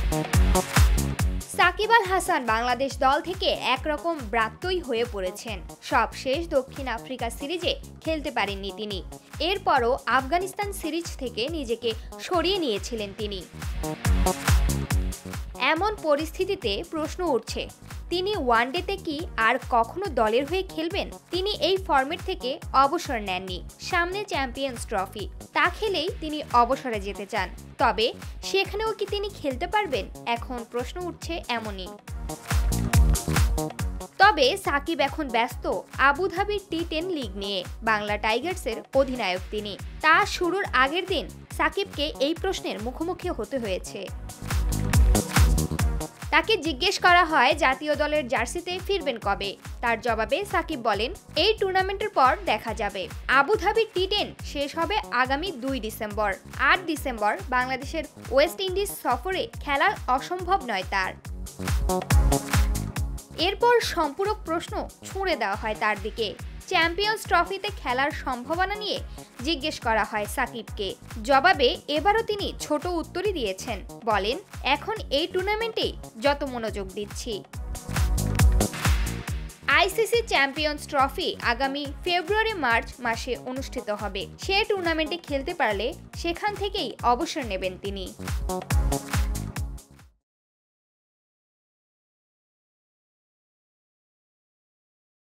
সাকিব আল হাসান বাংলাদেশ দল থেকে একরকম ব্রাত্যই হয়ে পড়েছেন। সবশেষ দক্ষিণ আফ্রিকা সিরিজে খেলতে পারেননি তিনি। এরপরও আফগানিস্তান সিরিজ থেকে নিজেকে সরিয়ে নিয়েছিলেন তিনি। এমন পরিস্থিতিতে প্রশ্ন উঠছে, তিনি ওয়ানডেতে কি আর কখনো দলের হয়ে খেলবেন? তিনি এই ফরম্যাট থেকে অবসর নেননি। সামনে চ্যাম্পিয়ন্স ট্রফি, তা খেলেই তিনি অবসরে যেতে চান। তবে সেখানেও কি তিনি খেলতে পারবেন? এখন প্রশ্ন উঠছে এমনই। তবে সাকিব এখন ব্যস্ত আবুধাবির টি10 লিগ নিয়ে। বাংলা টাইগার্সের অধিনায়ক তিনি। তা শুরুর আগের দিন সাকিবকে এই প্রশ্নের মুখোমুখি হতে হয়েছে। তাকে জিজ্ঞেস করা হয় জাতীয় দলের জার্সিতে ফিরবেন কবে। তার জবাবে সাকিব বলেন, এই টুর্নামেন্টের পর দেখা যাবে। আবুধাবি টি10 শেষ হবে আগামী 2 ডিসেম্বর। 8 ডিসেম্বর বাংলাদেশের ওয়েস্ট ইন্ডিজ সফরে খেলা অসম্ভব নয় তার। এরপর সম্পূরক প্রশ্ন ছুঁড়ে দেওয়া হয় তার দিকে। চ্যাম্পিয়ন্স ট্রফিতে খেলার সম্ভাবনা নিয়ে জিজ্ঞেস করা হয় সাকিবকে। জবাবে এবারও তিনি ছোট উত্তরই দিয়েছেন। বলেন, এখন এই টুর্নামেন্টেই যত মনোযোগ দিচ্ছি। আইসিসি চ্যাম্পিয়ন্স ট্রফি আগামী ফেব্রুয়ারি-মার্চ মাসে অনুষ্ঠিত হবে। সে টুর্নামেন্টে খেলতে পারলে সেখান থেকেই অবসর নেবেন তিনি।